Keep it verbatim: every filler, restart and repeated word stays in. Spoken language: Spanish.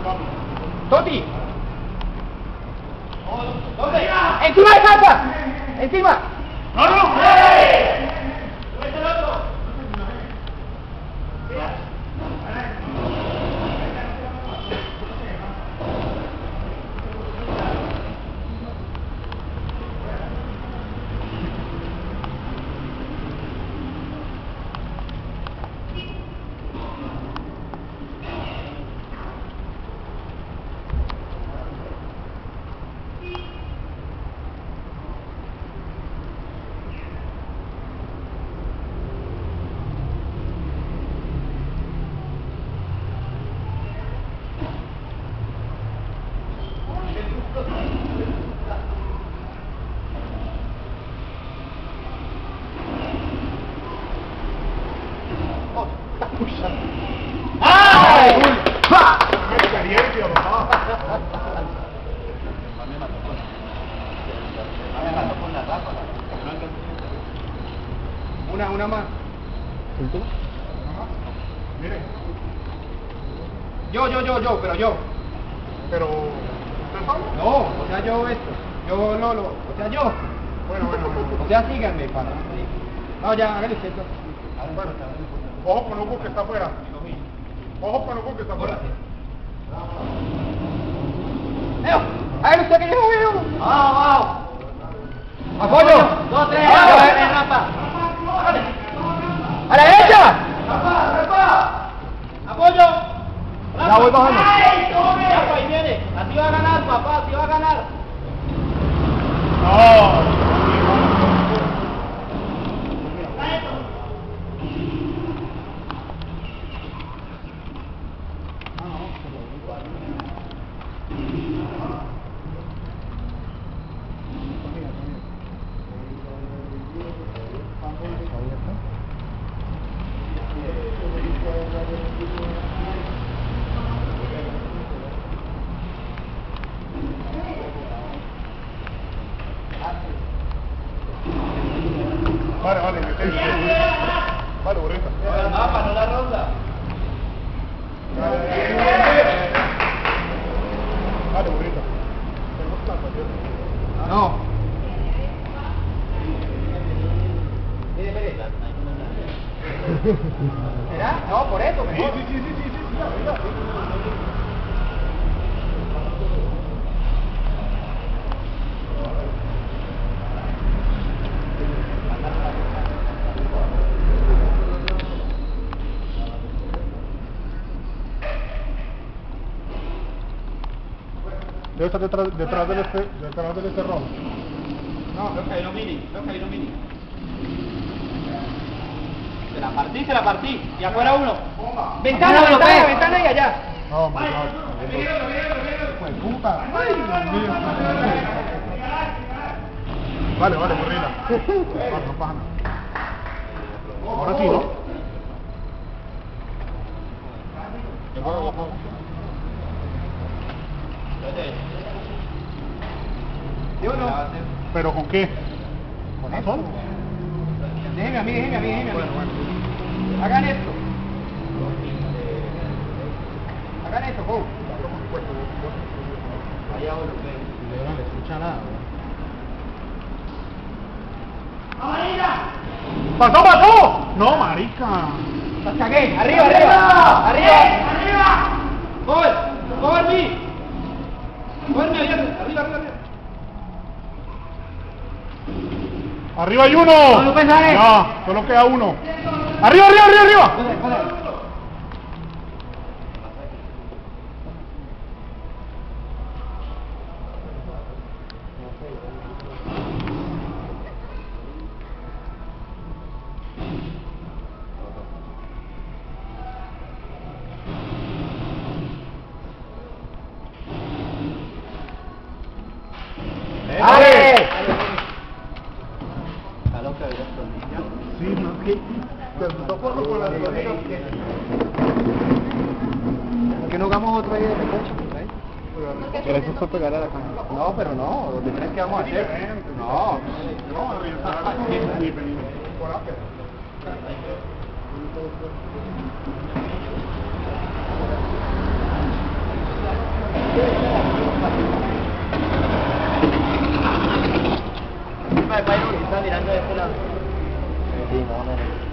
Toti. ¿Dónde? Encima de Santa. Encima. ¡No, no! ¡Ay! Una, una más. Mire. Yo, yo, yo, yo, pero yo. Pero, ¿usted sabe? No, o sea, yo esto. Yo, Lolo, o sea, yo. Bueno, bueno, bueno. O sea, síganme, para. No, ya, hágale usted. Bueno, ojo con Hugo que está afuera. Ojo con Hugo que está afuera. ¡Leo! ¡Hágale usted que yo veo! ¡Vamos, vamos! ¡Apoyo! ¡Dos, tres! ¡Vamos! ¡Hágale, Rafa! ¡A la derecha! ¡Rafa, Rafa! ¡Apoyo! Ya voy bajando. ¡Ay, tome! Rafa, ahí viene. Así va a ganar, papá, así va a ganar. No. Vale, vale, vete. Vale, bonita. Rafa, no la ronda. Vale, bonita. No. Mire, mire. ¿Será? No, por eso, Sí, mejor. sí, sí, sí, sí, sí, sí, sí. Debe estar detrás, detrás del este, detrás del este rojo. No, Creo que ahí no mini, creo que ahí no mini. Se la partí, se la partí. Y afuera uno. Ventana, Vámonos, ventana, ve. ventana y allá. No, my God. Pues puta. Ay, Dios mío. Vale, vale, corrida. Vale, no pasa nada. Ahora sí, ¿no? Yo no. ¿Pero con qué? ¿Con azul? Déjeme a mí, déjeme a mí, déjeme a mí. Bueno, bueno. Hagan esto. Hagan esto, go. Allá uno, ve. No le escucha nada, ¡Pasó, pasó! No, marica. Las cagué. Arriba, arriba. Arriba. ¡Arriba! ¡Cover! ¡Cover me! ¡Cover me abierto! ¡Arriba, arriba, arriba! ¡Arriba hay uno! No, no pensaré. Ya, solo queda uno. ¡Arriba, arriba, arriba, arriba! Joder, joder. ¡Ale! Sí, no, que... Te asustó por lo con las rodillas. ¿Por qué no hagamos otro ahí de recoche? Pero eso fue pegar a la cama. No, pero no, los diferentes que vamos a hacer. No. No, arriesgar y venir por acá. Sí, más o menos.